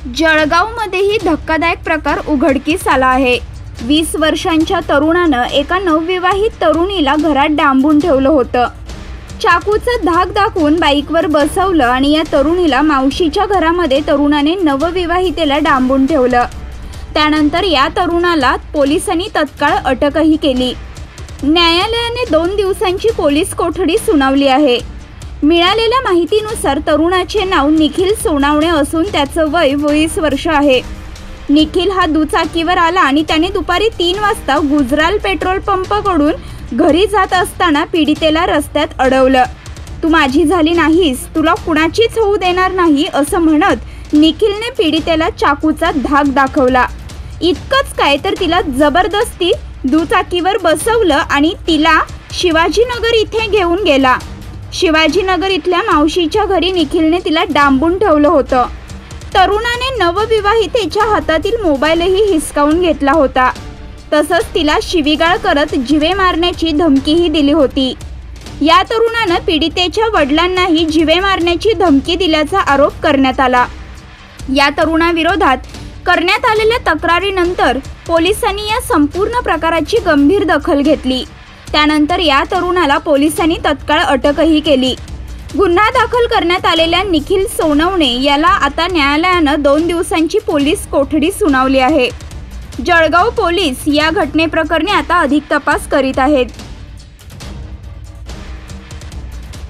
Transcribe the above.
जळगावमध्येही धक्कादायक प्रकार उघडकीस आला आहे। 20 वर्षांच्या तरुणानं एका नवविवाहित तरुणीला घरात डांबून ठेवलं होतं। चाकूचा धाक दाखवून बाईकवर बसवलं आणि या तरुणीला मावशीच्या घरामध्ये तरुणाने नवविवाहितेला डांबून ठेवलं। त्यानंतर या तरुणाला पोलिसांनी तत्काळ अटकही केली। न्यायालयाने 2 दिवसांची पोलीस कोठडी सुनावली आहे। मिळालेल्या माहितीनुसार तरुणाचे नाव निखिल सोनावणे असून त्याचं वय 20 वर्ष आहे। निखिल हा दुचाकीवर आला आणि त्याने दुपारी 3 वाजता गुजराल पेट्रोल पंपाकडून घरी जात असताना पीडितेला रस्त्यात अडवलं। तू माझी झाली नाहीस, तुला कुणाचीच होऊ देणार नाही असं म्हणत निखिलने पीडितेला चाकूचा धाक दाखवला। इतकंच काय तर तिला जबरदस्ती दुचाकीवर बसवलं आणि तिला शिवाजीनगर इथे घेऊन गेला। शिवाजीनगर इथल्या मावशीच्या घरी निखिलने तिला डांबून ठेवलं होतं। तरुणाने नवविवाहितेच्या हातातील मोबाईलही हिसकावून घेतला होता। तसंच तिला शिवीगाळ करत जीवे मारण्याची धमकीही दिली होती। या तरुणानं पीडितेच्या वडिलांनाही जीवे मारण्याची धमकी दिल्याचा आरोप करण्यात आला। या तरुणाविरोधात करण्यात आलेल्या तक्रारीनंतर पोलिसांनी या संपूर्ण प्रकाराची गंभीर दखल घेतली। त्यानंतर या तरुणाला पोलिसांनी तत्काळ अटकही केली। गुन्हा दाखल करण्यात आलेल्या निखिल सोनवणे याला आता न्यायालयानं 2 दिवसांची पोलीस कोठडी सुनावली आहे। जळगाव पोलीस या घटनेप्रकरणी आता अधिक तपास करीत आहेत।